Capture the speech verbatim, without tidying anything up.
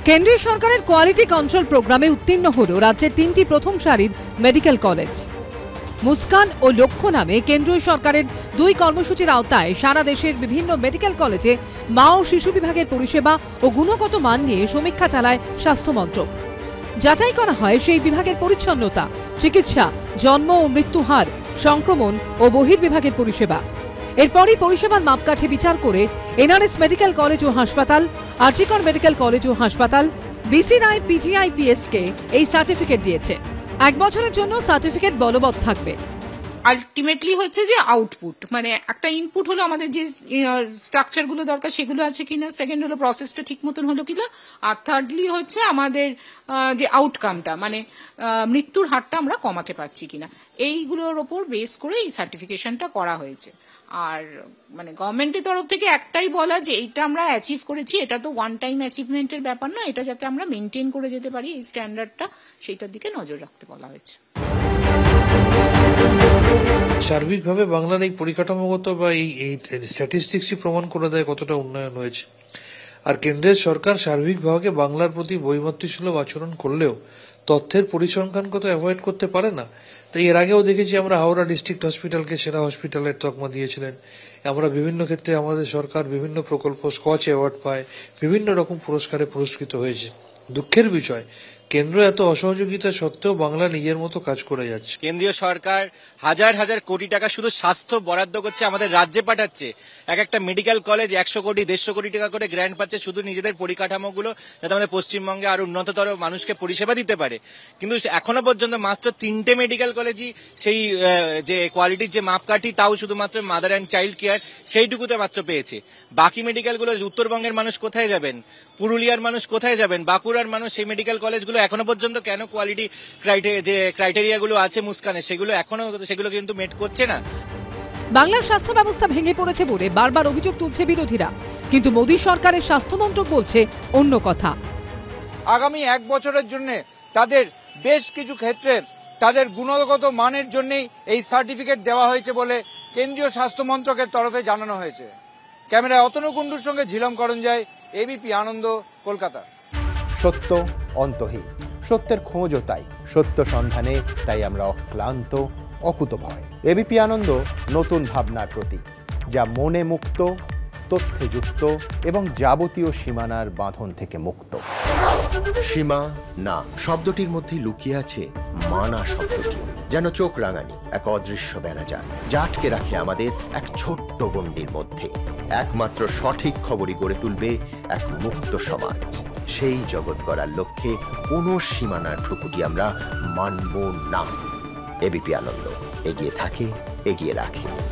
কেন্দ্রীয় সরকারের quality control প্রোগ্রামে উত্তীর্ণ হল রাজ্যের তিনটি প্রথম সারির মেডিকেল কলেজ। মুস্কান ও লক্ষ্য নামে কেন্দ্রীয় সরকারের দুই কর্মসূচির আওতায় সারা দেশের বিভিন্ন মেডিকেল কলেজে মা ও শিশু বিভাগের পরিষেবা ও গুণগত মান নিয়ে সমীক্ষা চালায় স্বাস্থ্য মন্ত্রক। যাচাই করা হয় সেই বিভাগের পরিচ্ছন্নতা, চিকিৎসা, জন্ম ও মৃত্যু হার, সংক্রমণ ও বহির্বিভাগের পরিষেবা। এরপরই পরিষেবার মাপকাঠি বিচার করে এনআরএস মেডিকেল কলেজ ও হাসপাতাল, আরজিকর মেডিকেল কলেজ ও হাসপাতাল, বিসি রায় পিজিআইপিএস কে এই সার্টিফিকেট দিয়েছে। এক বছরের জন্য সার্টিফিকেট বলবৎ থাকবে। আলটিমেটলি হচ্ছে যে আউটপুট, মানে একটা ইনপুট হলো আমাদের যে স্ট্রাকচার গুলো দরকার সেগুলো আছে কিনা, সেকেন্ড হলো প্রসেসটা ঠিক মতন হলো কিনা, আর থার্ডলি হচ্ছে আমাদের যে আউটকামটা মানে মৃত্যুর হারটা আমরা কমাতে পারছি কিনা, এইগুলোর ওপর বেস করে এই সার্টিফিকেশনটা করা হয়েছে। আর মানে গভর্নমেন্টের তরফ থেকে একটাই বলা যে এইটা আমরা অ্যাচিভ করেছি, এটা তো ওয়ান টাইম অ্যাচিভমেন্টের ব্যাপার না, এটা যাতে আমরা মেনটেন করে যেতে পারি এই স্ট্যান্ডার্ডটা, সেইটার দিকে নজর রাখতে বলা হয়েছে। সার্বিকভাবে বাংলার এই পরিকাঠামোগত বা এই স্ট্যাটিস্টিক্সই প্রমাণ করে দেয় কতটা উন্নয়ন হয়েছে। আর কেন্দ্রের সরকার সার্বিকভাবে বাংলার প্রতি বৈমত্তিসুলভ আচরণ করলেও তথ্যের পরিসংখ্যান কত অ্যাভয়েড করতে পারে না। তাই এর আগেও দেখেছি আমরা হাওড়া ডিস্ট্রিক্ট হসপিটালকে সেরা হসপিটালের তকমা দিয়েছিলেন। আমরা বিভিন্ন ক্ষেত্রে আমাদের সরকার বিভিন্ন প্রকল্প স্কচ অ্যাওয়ার্ড পায়, বিভিন্ন রকম পুরস্কারে পুরস্কৃত হয়েছে। দুঃখের বিষয়, কেন্দ্র এত অসহযোগিতা সত্ত্বেও বাংলা নিজের মতো কাজ করে যাচ্ছে। কেন্দ্রীয় সরকার হাজার হাজার কোটি টাকা শুধু স্বাস্থ্য বরাদ্দ করছে, আমাদের রাজ্যে পাঠাচ্ছে। এক একটা মেডিকেল কলেজ একশো কোটি দেড়শো কোটি টাকা করে গ্র্যান্ট পাচ্ছে শুধু নিজেদের পরিকাঠামোগুলো যাতে আমাদের পশ্চিমবঙ্গে আরো উন্নততর মানুষকে পরিষেবা দিতে পারে। কিন্তু এখনো পর্যন্ত মাত্র তিনটে মেডিকেল কলেজই সেই যে কোয়ালিটির যে মাপকাঠি তাও শুধুমাত্র মাদার অ্যান্ড চাইল্ড কেয়ার সেইটুকুতে মাত্র পেয়েছে। বাকি মেডিকেলগুলো উত্তরবঙ্গের মানুষ কোথায় যাবেন, পুরুলিয়ার মানুষ কোথায় যাবেন, বাঁকুড়ার মানুষ সেই মেডিকেল কলেজগুলো এখনো পর্যন্ত কেন কোয়ালিটি যে ক্রাইটেরিয়াগুলো আছে মুস্কানে সেগুলো এখনো সেগুলো কিন্তু মেট করছে না। বাংলার স্বাস্থ্য ব্যবস্থা ভেঙে পড়েছে বলে বারবার অভিযোগ তুলছে বিরোধীরা, কিন্তু মোদী সরকারের স্বাস্থ্য মন্ত্রক বলছে অন্য কথা। আগামী এক বছরের জন্য তাদের বেশ কিছু ক্ষেত্রে তাদের গুণগত মানের জন্যই এই সার্টিফিকেট দেওয়া হয়েছে বলে কেন্দ্রীয় স্বাস্থ্য মন্ত্রকের তরফে জানানো হয়েছে। ক্যামেরায় অতনু কুণ্ডুর সঙ্গে ঝিলম করঞ্জয়, এবিপি আনন্দ, কলকাতা। সত্য অন্তহীন, সত্যের খোঁজও তাই, সত্য সন্ধানে তাই আমরা অক্লান্ত, অকুতভয়। এবিপি আনন্দ নতুন ভাবনার প্রতীক, যা মনে মুক্ত, তথ্যে যুক্ত এবং যাবতীয় সীমানার বাঁধন থেকে মুক্ত। সীমা না শব্দটির মধ্যে লুকিয়ে আছে মানা শব্দটি, যেন চোখ রাঙানি এক অদৃশ্য বেড়াজাল যা আটকে রাখে আমাদের এক ছোট্ট গণ্ডির মধ্যে। একমাত্র সঠিক খবরই গড়ে তুলবে এক মুক্ত সমাজ। সেই জগৎ গড়ার লক্ষ্যে কোনো সীমানার ঠুকুটি আমরা মানব না। এবিপি আনন্দ এগিয়ে থাকে, এগিয়ে রাখে।